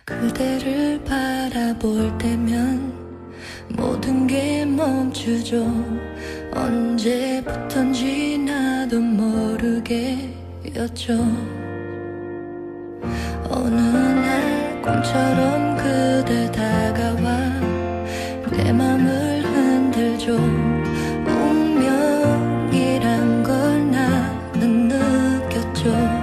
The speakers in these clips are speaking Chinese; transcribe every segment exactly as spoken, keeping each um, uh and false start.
그대를 바라볼 때면 모든 게 멈추죠. 언제부턴지 나도 모르게였죠. 어느 날 꿈처럼 그대 다가와 내 맘을 흔들죠. 운명이란 걸 나는 느꼈죠.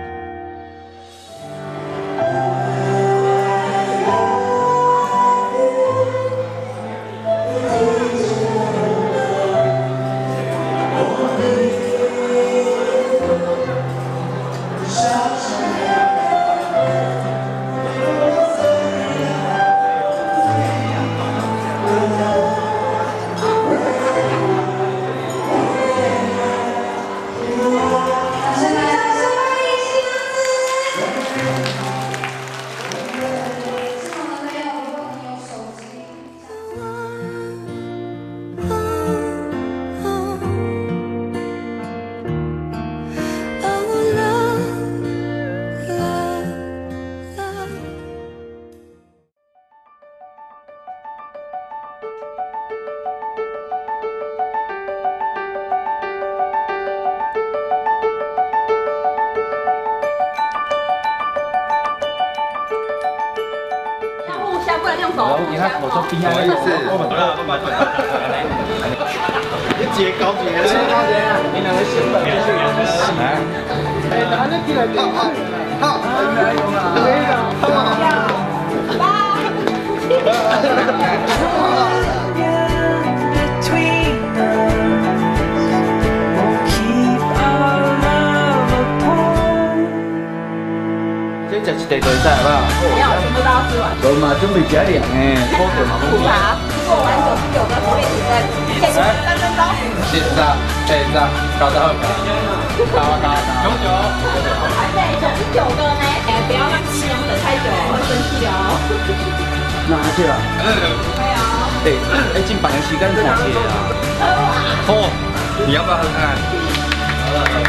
我给他口说冰啊，意思。好了，拜拜。你节高节，节高节，你两个新本必须有洗。哎，哪里进来？好好好，没有啦，没有。先食一地对菜好不好？不要，全部都要吃完。我嘛准备加两诶，苦的嘛。苦茶做完九十九个火力主任，限时三分钟。谢谢大，谢谢大，搞得好。好啊，好啊，九九。对，九十九个呢，哎，不要让新娘等太久，会生气哦。哪去了？嗯，可以啊。哎，哎，进板的时间多些啊。喝，你要不要喝看看？好了，好了。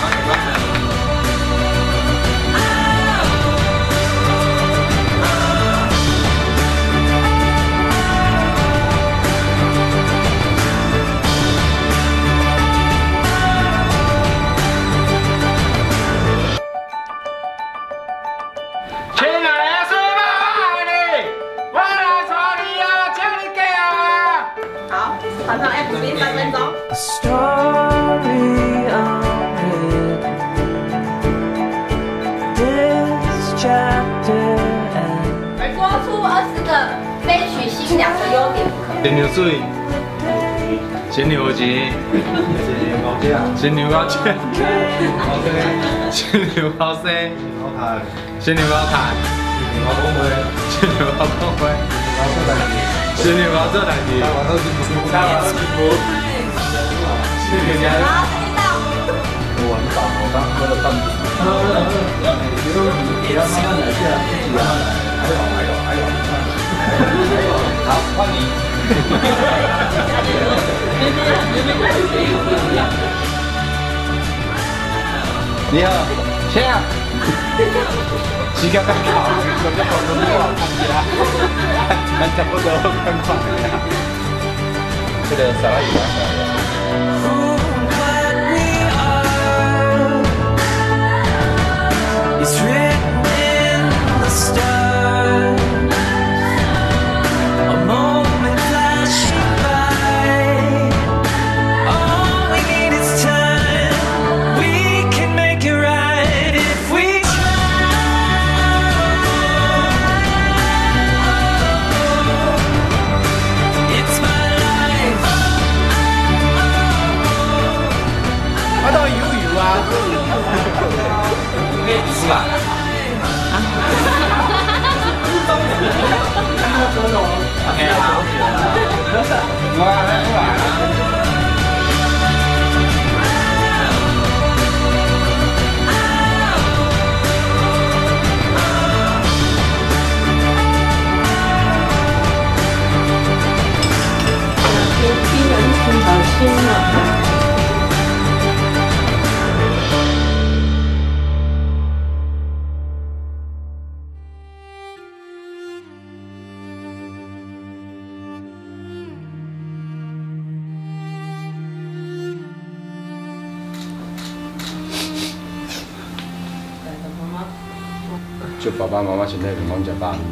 传上 F B 三分钟。说出二十个非娶新娘的优点不可。新娘水，新娘有钱，新娘高价，新娘好生，新娘好看，新娘好讲话，新娘好做代志，新娘好做幸福，大家好幸福。新娘好听到。我很饱，我刚喝了半瓶。喝了喝了，也要慢慢来，这样自己慢慢来。还有还有还有还有，好，换你。你好，谁啊？时間咁長，咁一個都冇話講嘢啦，咱差不多咁快啦。這個沙拉油啊。我都有油啊！可以吃啦。 祝爸爸妈妈身体健康，食饱。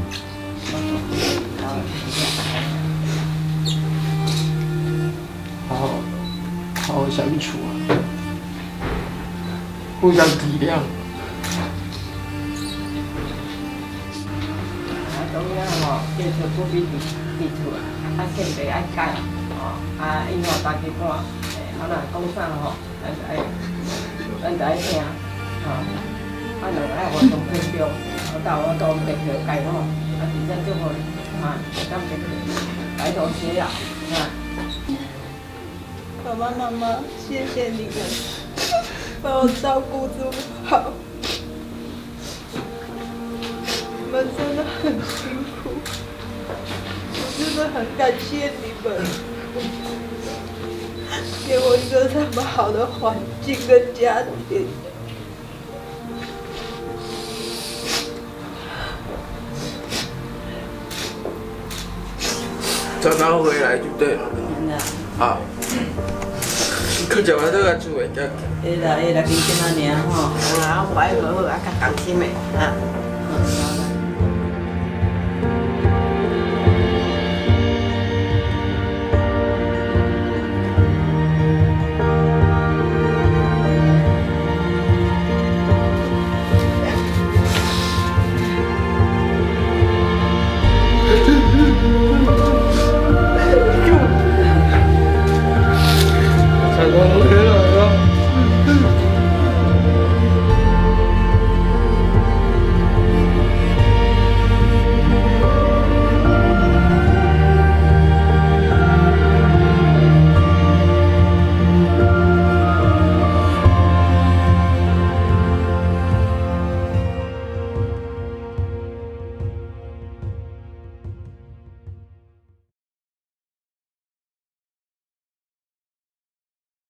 好好好好相处啊，互相体谅。 啊，当然吼，叫做不必地地厝啊，啊，先袂爱改吼，啊，因吼家己看，诶，啊，若讲啥吼，咱就爱，咱就爱听，吼，啊，若爱活动偏重，我到我都袂去改吼，啊，真正祝福你，啊，咱袂去白头偕老，啊。 爸爸妈妈，谢谢你们把我照顾这么好，你们真的很辛苦，我真的很感谢你们，给我一个这么好的环境跟家庭。 早早回来就对了。啊。 去食完倒来厝诶，才。 会啦会啦，今仔日吼，啊，我爱好好啊，较放心诶，啊。